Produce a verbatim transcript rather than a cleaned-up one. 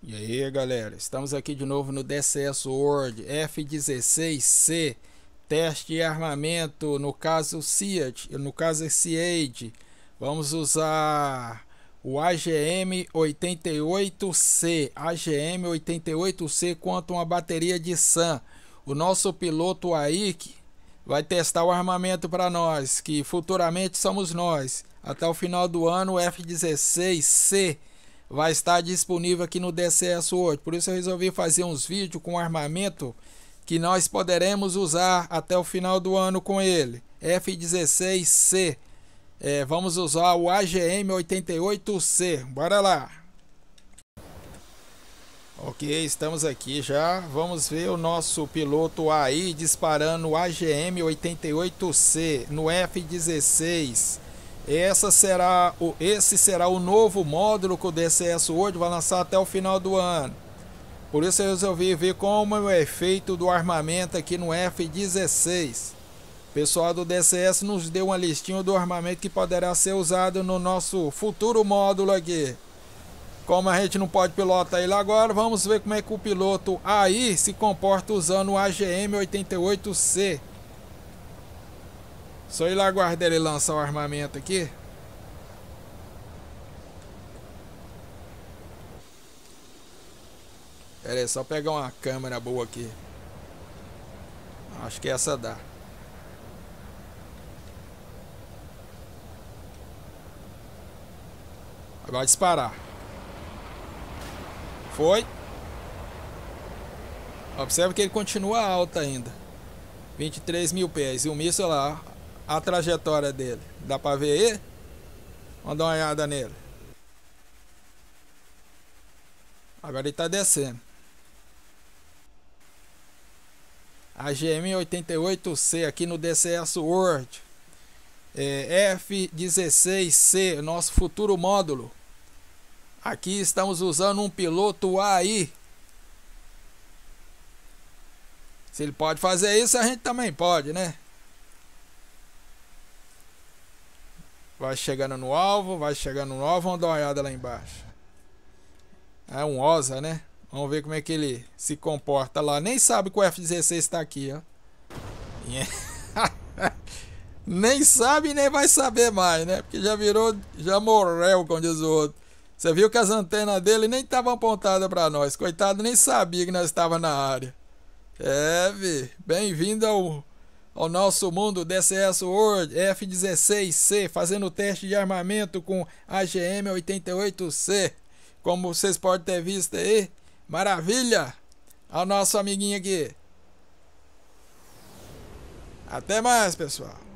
E aí galera, estamos aqui de novo no D C S World F dezesseis C, teste de armamento, no caso SEAD, no caso SEAD. Vamos usar o A G M oitenta e oito C, A G M oitenta e oito C quanto uma bateria de SAM. O nosso piloto Aik vai testar o armamento para nós, que futuramente somos nós. Até o final do ano o F dezesseis C vai estar disponível aqui no D C S World. Por isso eu resolvi fazer uns vídeos com armamento que nós poderemos usar até o final do ano com ele. F dezesseis C. É, vamos usar o A G M oitenta e oito C. Bora lá. Ok, estamos aqui já. Vamos ver o nosso piloto aí disparando o A G M oitenta e oito C no F dezesseis. Essa será o, esse será o novo módulo que o D C S World vai lançar até o final do ano. Por isso eu resolvi ver como é o efeito do armamento aqui no F dezesseis. O pessoal do D C S nos deu uma listinha do armamento que poderá ser usado no nosso futuro módulo aqui. Como a gente não pode pilotar ele agora, vamos ver como é que o piloto aí se comporta usando o A G M oitenta e oito C. Só ir lá aguardar ele lançar o armamento aqui. Pera aí, só pegar uma câmera boa aqui. Acho que essa dá. Agora disparar. Foi. Observe que ele continua alto ainda. vinte e três mil pés. E o míssil lá, a trajetória dele. Dá pra ver aí? Vamos dar uma olhada nele. Agora ele tá descendo. A G M oitenta e oito C aqui no D C S World. É, F dezesseis C, nosso futuro módulo. Aqui estamos usando um piloto A I. Se ele pode fazer isso, a gente também pode, né? Vai chegando no alvo, vai chegando no alvo, vamos dar uma olhada lá embaixo. É um Osa, né? Vamos ver como é que ele se comporta lá. Nem sabe que o F dezesseis está aqui, ó. Nem sabe nem vai saber mais, né? Porque já virou, já morreu, como diz o outro. Você viu que as antenas dele nem estavam apontadas para nós. Coitado, nem sabia que nós estávamos na área. É, bem-vindo ao, ao nosso mundo D C S World F dezesseis C, fazendo o teste de armamento com A G M oitenta e oito C. Como vocês podem ter visto aí, maravilha! Ao nosso amiguinho aqui. Até mais, pessoal.